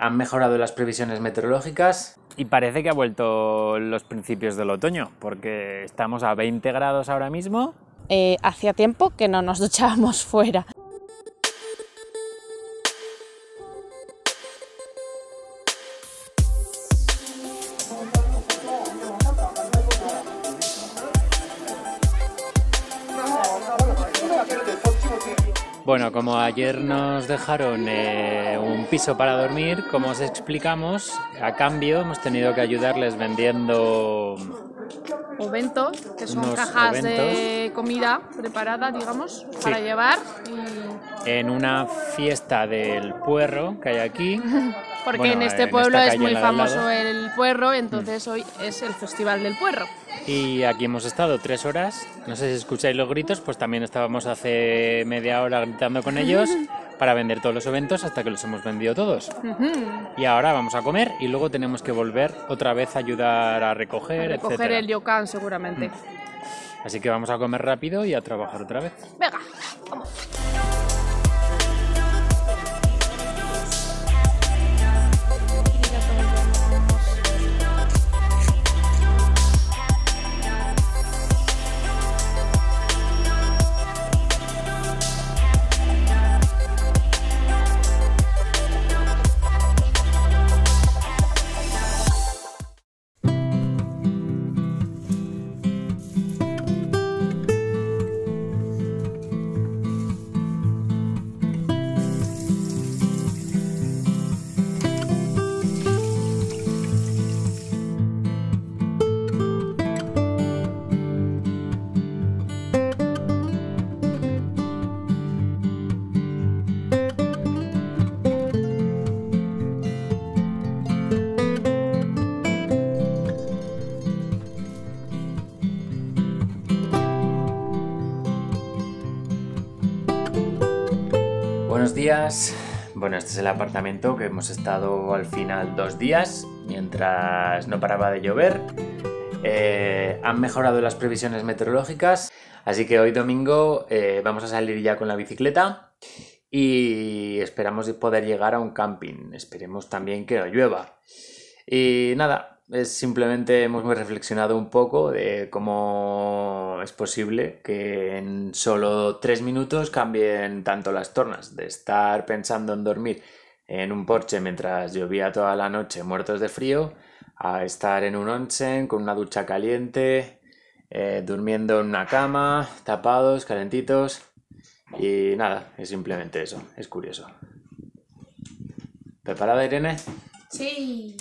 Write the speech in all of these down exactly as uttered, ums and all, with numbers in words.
han mejorado las previsiones meteorológicas y parece que ha vuelto los principios del otoño, porque estamos a veinte grados ahora mismo. Eh, hacía tiempo que no nos duchábamos fuera. Bueno, como ayer nos dejaron eh, un piso para dormir, como os explicamos, a cambio hemos tenido que ayudarles vendiendo Oventos, que son unos cajas oventos. de comida preparada, digamos, Sí. para llevar. Y... en una fiesta del puerro que hay aquí. Porque Bueno, en este en pueblo esta es calle, muy en la de al famoso lado. el puerro, entonces hoy es el Festival del Puerro. Y aquí hemos estado tres horas. No sé si escucháis los gritos, pues también estábamos hace media hora gritando con ellos para vender todos los eventos hasta que los hemos vendido todos. Y ahora vamos a comer y luego tenemos que volver otra vez a ayudar a recoger, A recoger etcétera. el yokan seguramente. Así que vamos a comer rápido y a trabajar otra vez. Venga, vamos. Buenos días. Bueno, este es el apartamento que hemos estado al final dos días mientras no paraba de llover. Eh, han mejorado las previsiones meteorológicas, así que hoy domingo eh, vamos a salir ya con la bicicleta y esperamos poder llegar a un camping. Esperemos también que no llueva. Y nada, es simplemente hemos reflexionado un poco de cómo es posible que en solo tres minutos cambien tanto las tornas, de estar pensando en dormir en un porche mientras llovía toda la noche muertos de frío, a estar en un onsen con una ducha caliente, eh, durmiendo en una cama, tapados, calentitos. Y nada, es simplemente eso, es curioso. ¿Preparada, Irene? Sí.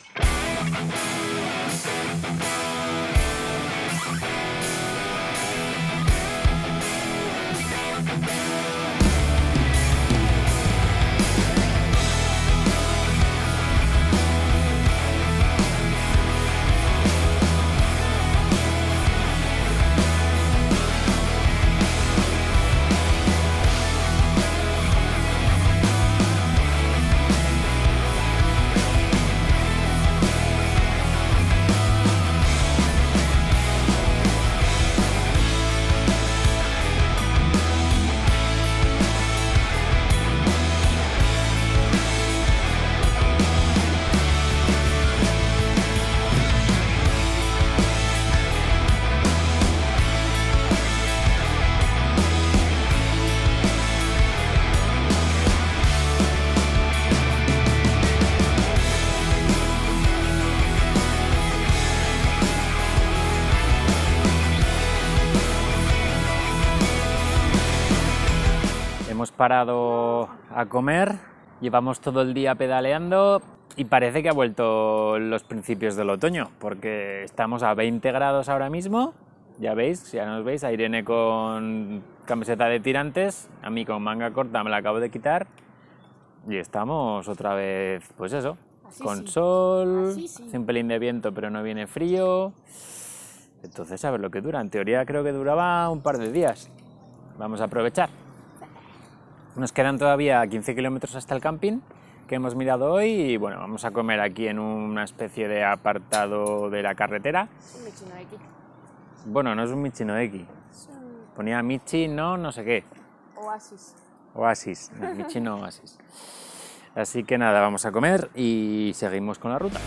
Hemos parado a comer, llevamos todo el día pedaleando y parece que ha vuelto los principios del otoño, porque estamos a veinte grados ahora mismo, ya veis, ya nos veis, a Irene con camiseta de tirantes, a mí con manga corta me la acabo de quitar y estamos otra vez, pues eso, Así con sí. sol, Así sí. hace un pelín de viento pero no viene frío, entonces a ver lo que dura, en teoría creo que duraba un par de días, vamos a aprovechar. Nos quedan todavía quince kilómetros hasta el camping que hemos mirado hoy y bueno, vamos a comer aquí en una especie de apartado de la carretera. Un Michinoeki. Bueno, no es un Michinoeki, ponía Michi, no, no sé qué, Oasis. Oasis, no, Michi no Oasis. Así que nada, vamos a comer y seguimos con la ruta.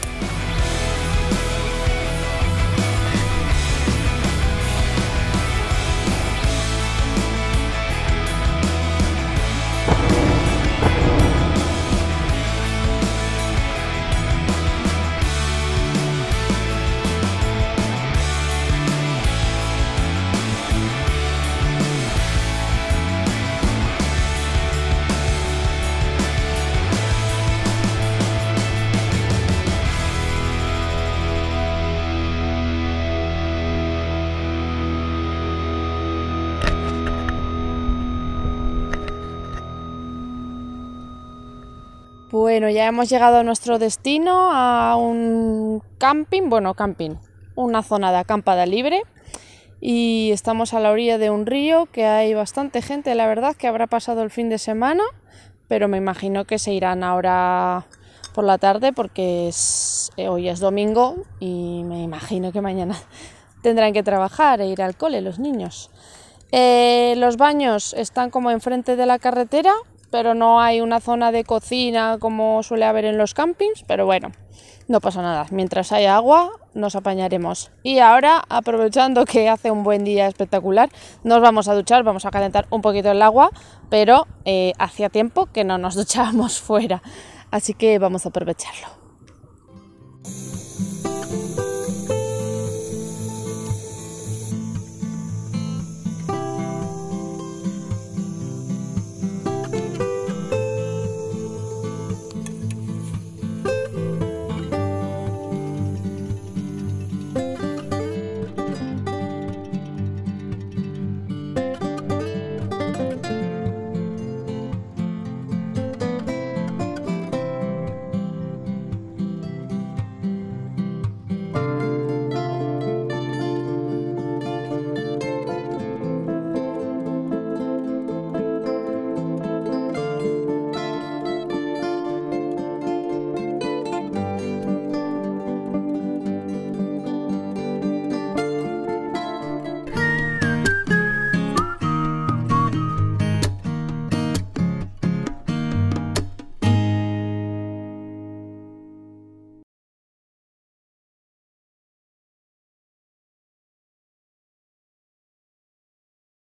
Bueno, ya hemos llegado a nuestro destino, a un camping, bueno, camping, una zona de acampada libre, y estamos a la orilla de un río que hay bastante gente, la verdad, que habrá pasado el fin de semana, pero me imagino que se irán ahora por la tarde porque es, eh, hoy es domingo y me imagino que mañana tendrán que trabajar e ir al cole los niños. Eh, los baños están como enfrente de la carretera, pero no hay una zona de cocina como suele haber en los campings, pero bueno, no pasa nada, mientras haya agua nos apañaremos. Y ahora, aprovechando que hace un buen día espectacular, nos vamos a duchar, vamos a calentar un poquito el agua, pero eh, hacía tiempo que no nos duchábamos fuera, así que vamos a aprovecharlo.